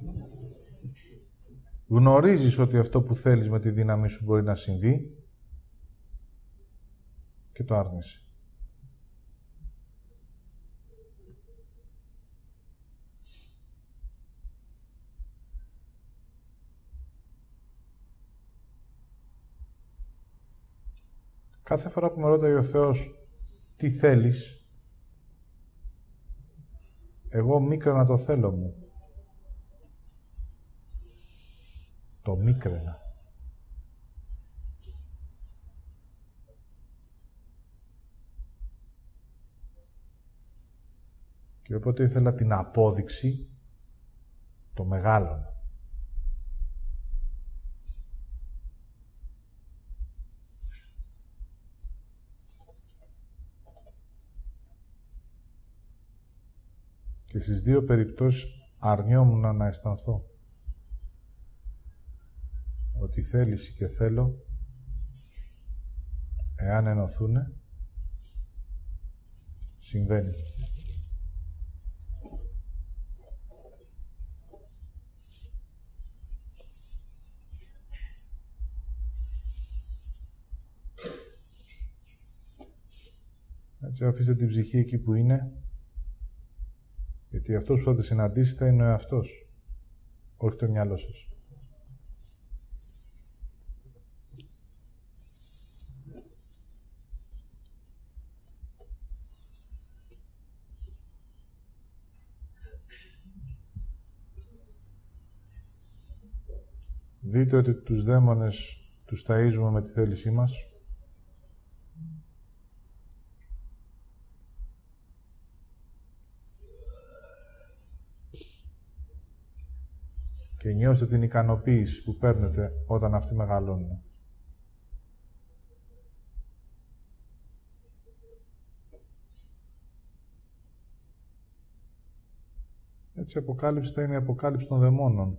γνωρίζεις ότι αυτό που θέλεις με τη δύναμη σου μπορεί να συμβεί και το άρνεσαι. Κάθε φορά που με ρωτάει ο Θεός τι θέλεις, εγώ μίκρανα το θέλω μου. Το μίκραινα. Και όποτε ήθελα την απόδειξη, το μεγάλωνα. Και στις δύο περιπτώσεις αρνιόμουν να αισθανθώ ότι θέληση και θέλω, εάν ενωθούνε, συμβαίνει. Έτσι, αφήστε την ψυχή εκεί που είναι, γιατί αυτός που θα τη συναντήσετε είναι ο εαυτός, όχι το μυαλό σας. Δείτε ότι τους δαίμονες τους ταΐζουμε με τη θέλησή μας. Και νιώστε την ικανοποίηση που παίρνετε όταν αυτοί μεγαλώνουν. Έτσι η αποκάλυψη θα είναι η αποκάλυψη των δαιμόνων.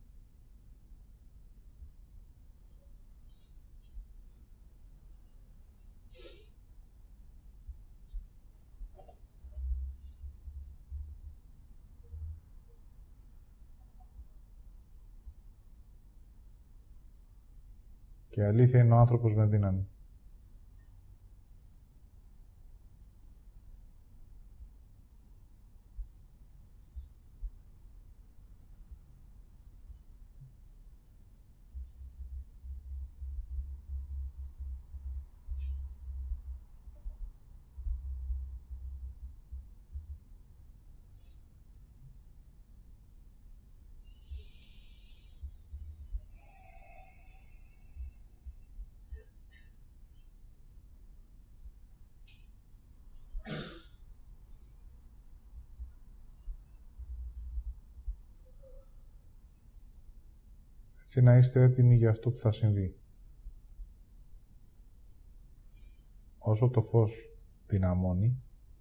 Και η αλήθεια είναι ο άνθρωπος με δύναμη. Έτσι να είστε έτοιμοι για αυτό που θα συμβεί. Όσο το φως δυναμώνει,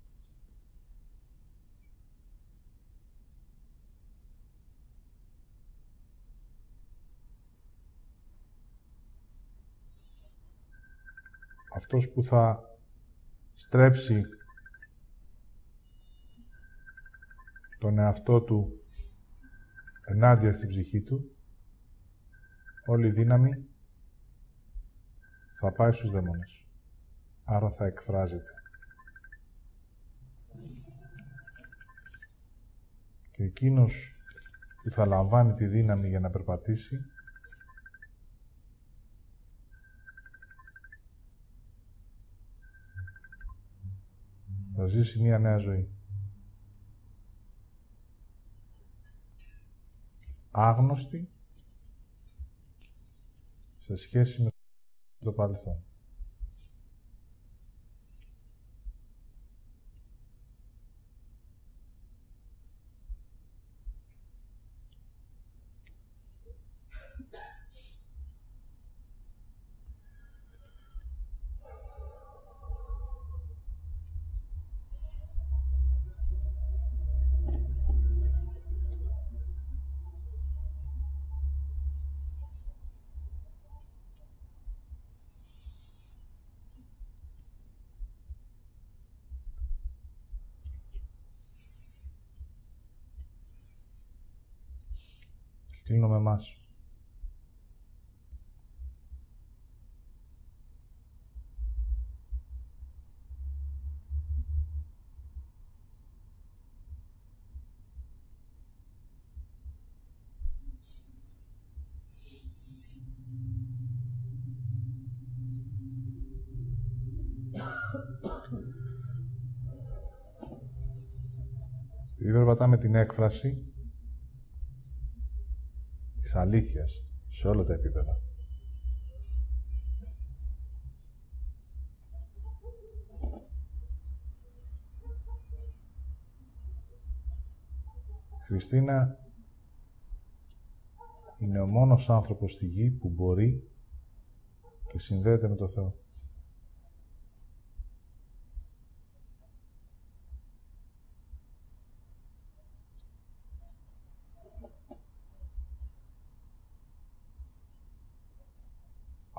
αυτός που θα στρέψει τον εαυτό του ενάντια στην ψυχή του, όλη η δύναμη θα πάει στους δαίμονες. Άρα θα εκφράζεται. Και εκείνος που θα λαμβάνει τη δύναμη για να περπατήσει, θα ζήσει μια νέα ζωή. Άγνωστη σε σχέση με το παρελθόν. Κλείνω με εμάς. Επειδή περπατάμε την έκφραση της αλήθειας σε όλα τα επίπεδα. Χριστίνα είναι ο μόνος άνθρωπος στη γη που μπορεί και συνδέεται με το Θεό.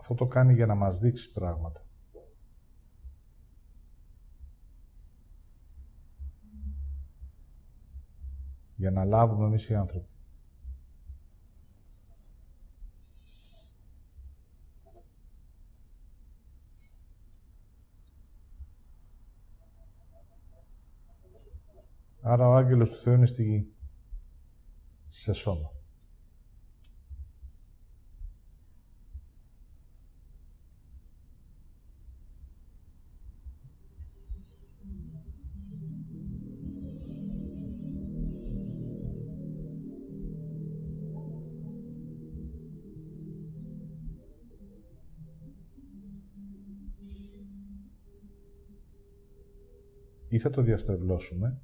Αυτό το κάνει για να μας δείξει πράγματα. Για να λάβουμε εμείς οι άνθρωποι. Άρα ο άγγελος του Θεού είναι στη γη. Σε σώμα. Ή θα το διαστρεβλώσουμε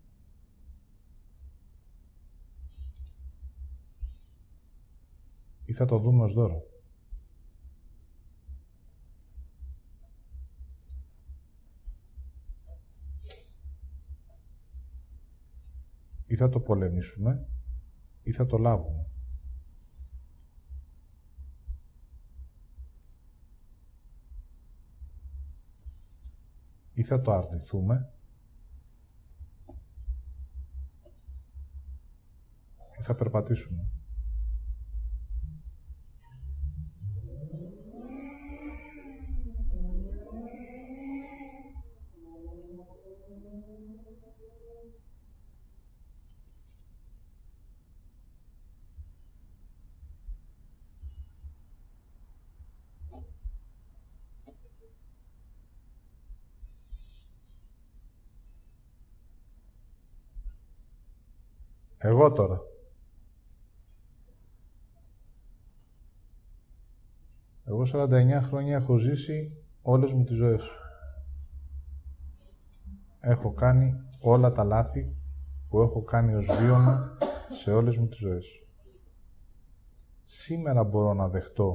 ή θα το δούμε ως δώρο. Ή θα το πολεμήσουμε ή θα το λάβουμε. Ή θα το αρνηθούμε ή θα περπατήσουμε. Εγώ τώρα. Εγώ 49 χρόνια έχω ζήσει όλες μου τις ζωές. Έχω κάνει όλα τα λάθη που έχω κάνει ως βίωμα σε όλες μου τις ζωές. Σήμερα μπορώ να δεχτώ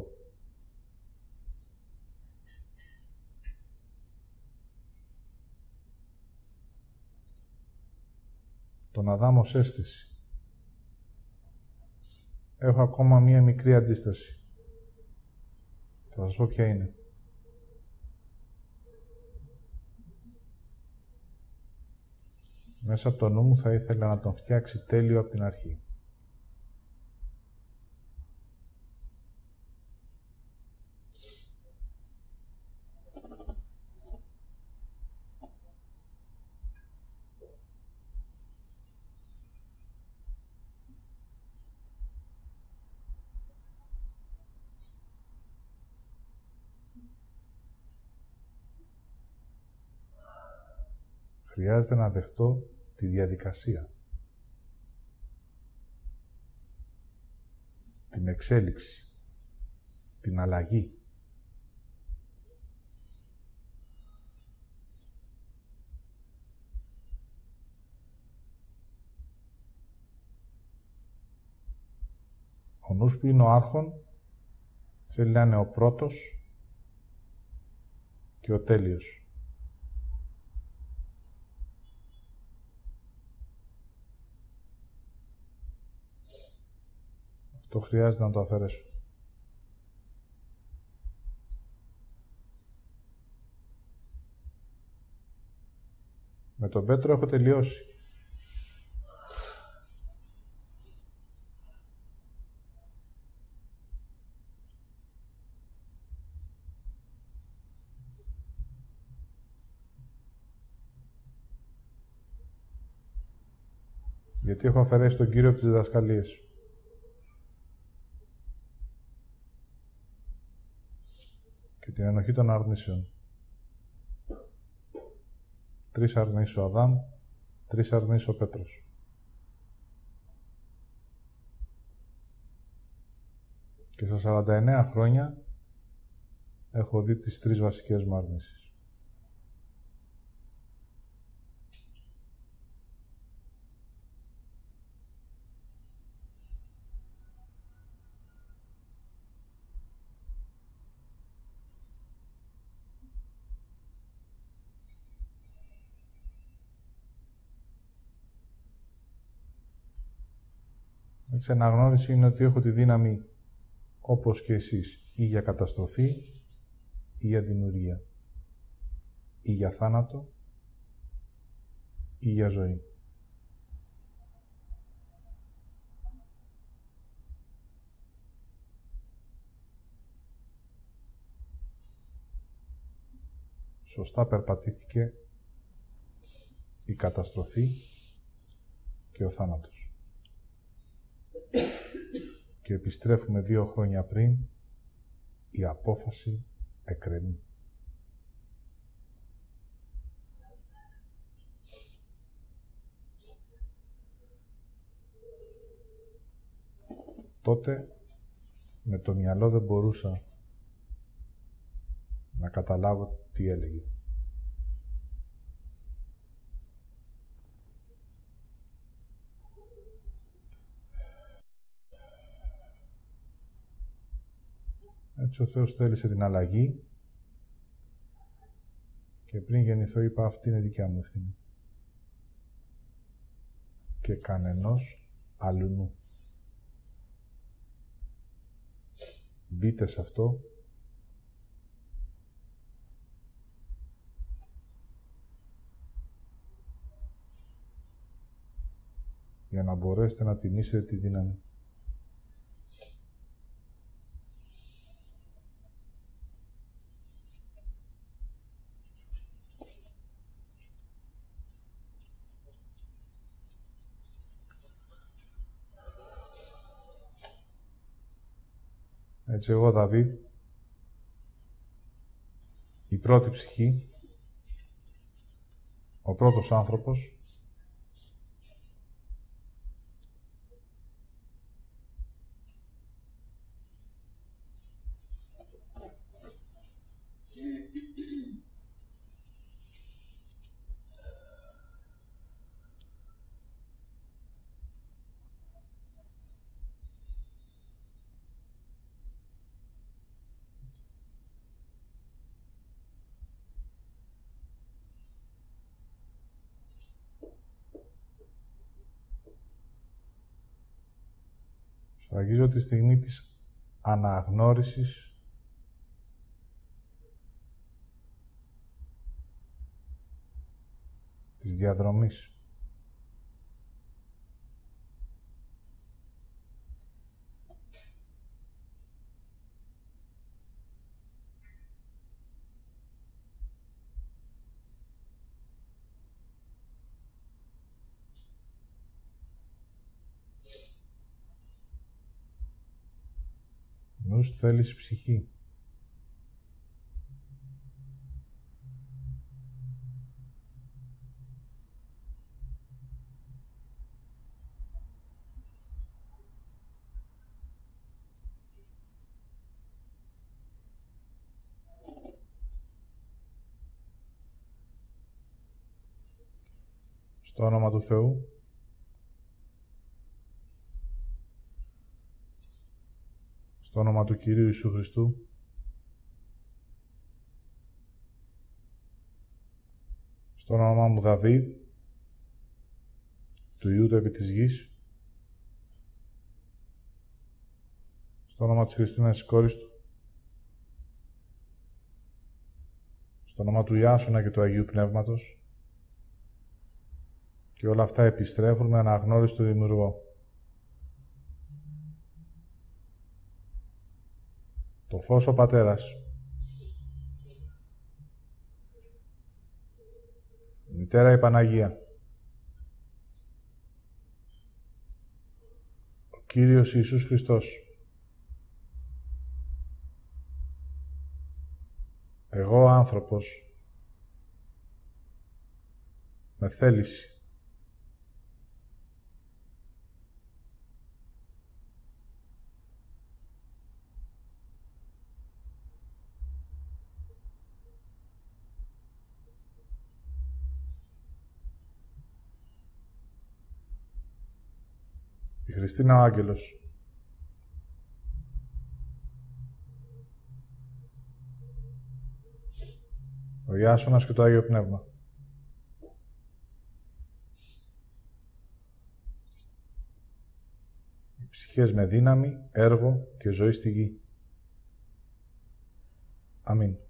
τον Αδάμ ως αίσθηση. Έχω ακόμα μία μικρή αντίσταση. Θα σας πω ποια είναι. Μέσα από το νου μου θα ήθελα να τον φτιάξει τέλειο από την αρχή. Χρειάζεται να δεχτώ τη διαδικασία. Την εξέλιξη. Την αλλαγή. Ο νους που είναι ο άρχον θέλει να είναι ο πρώτος και ο τέλειος. Αυτό χρειάζεται να το αφαιρέσω. Με τον Πέτρο έχω τελειώσει. Γιατί έχω αφαιρέσει τον Κύριο από τις διδασκαλίες. Και την ενοχή των αρνήσεων. 3 αρνείς ο Αδάμ, 3 αρνείς ο Πέτρος. Και στα 49 χρόνια έχω δει τις 3 βασικές μου αρνήσεις. Η αναγνώριση είναι ότι έχω τη δύναμη, όπως και εσείς, ή για καταστροφή ή για δημιουργία, ή για θάνατο ή για ζωή. Σωστά περπατήθηκε η καταστροφή και ο θάνατος. Και επιστρέφουμε 2 χρόνια πριν, η απόφαση εκκρεμεί. Τότε, με το μυαλό δεν μπορούσα να καταλάβω τι έλεγε. Έτσι ο Θεός θέλησε την αλλαγή και πριν γεννηθώ είπα αυτή είναι δικιά μου ευθύνη. Και κανενός αλλουνού. Μπείτε σε αυτό για να μπορέσετε να τιμήσετε τη δύναμη. Έτσι εγώ, Δαβίδ, η πρώτη ψυχή, ο πρώτος άνθρωπος, σφραγίζω τη στιγμή της αναγνώρισης της διαδρομής. Νους θέλεις ψυχή. Στο όνομα του Θεού, στο όνομα του Κυρίου Ιησού Χριστού, στο όνομα μου Δαβίδ, του Υιού του επί της γης, στο όνομα της Χριστίνας της κόρης του, στο όνομα του Ιάσονα και του Αγίου Πνεύματος, και όλα αυτά επιστρέφουν με αναγνώριση του Δημιουργό. Το φως ο Πατέρας, η Μητέρα η Παναγία, ο Κύριος Ιησούς Χριστός, εγώ άνθρωπος, με θέληση, η Χριστίνα ο Άγγελος, ο Ιάσονας και το Άγιο Πνεύμα, οι ψυχές με δύναμη, έργο και ζωή στη γη. Αμήν.